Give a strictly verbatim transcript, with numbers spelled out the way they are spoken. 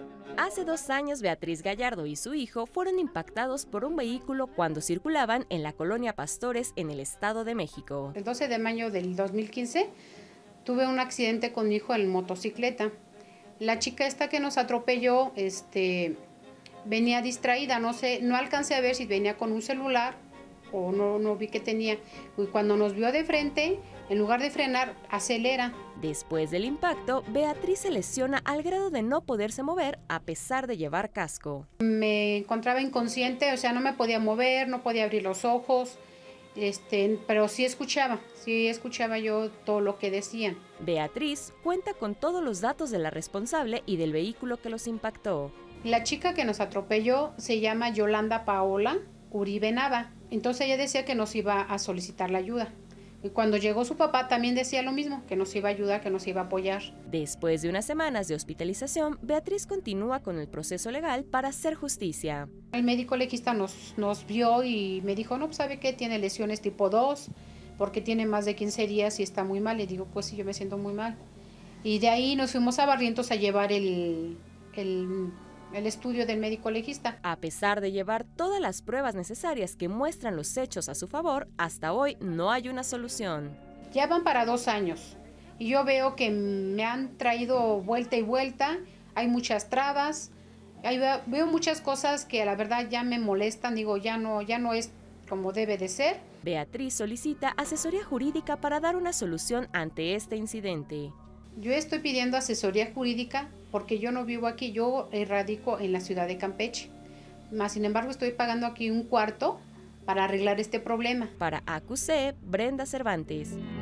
Hace dos años, Beatriz Gallardo y su hijo fueron impactados por un vehículo cuando circulaban en la colonia Pastores, en el Estado de México. El doce de mayo del dos mil quince tuve un accidente con mi hijo en motocicleta. La chica esta que nos atropelló este, venía distraída, no sé, no alcancé a ver si venía con un celular o no, no vi que tenía. Y cuando nos vio de frente, en lugar de frenar, acelera. Después del impacto, Beatriz se lesiona al grado de no poderse mover a pesar de llevar casco. Me encontraba inconsciente, o sea, no me podía mover, no podía abrir los ojos, este, pero sí escuchaba, sí escuchaba yo todo lo que decían. Beatriz cuenta con todos los datos de la responsable y del vehículo que los impactó. La chica que nos atropelló se llama Yolanda Paola Uribe Nava. Entonces ella decía que nos iba a solicitar la ayuda. Y cuando llegó su papá también decía lo mismo, que nos iba a ayudar, que nos iba a apoyar. Después de unas semanas de hospitalización, Beatriz continúa con el proceso legal para hacer justicia. El médico legista nos, nos vio y me dijo, no, pues sabe qué, tiene lesiones tipo dos, porque tiene más de quince días y está muy mal. Le digo, pues sí, yo me siento muy mal. Y de ahí nos fuimos a Barrientos a llevar el... el el estudio del médico legista. A pesar de llevar todas las pruebas necesarias que muestran los hechos a su favor, hasta hoy no hay una solución. Ya van para dos años y yo veo que me han traído vuelta y vuelta, hay muchas trabas, hay, veo muchas cosas que a la verdad ya me molestan, digo, ya no, ya no es como debe de ser. Beatriz solicita asesoría jurídica para dar una solución ante este incidente. Yo estoy pidiendo asesoría jurídica porque yo no vivo aquí, yo radico en la ciudad de Campeche. Más sin embargo, estoy pagando aquí un cuarto para arreglar este problema. Para A Q C, Brenda Cervantes.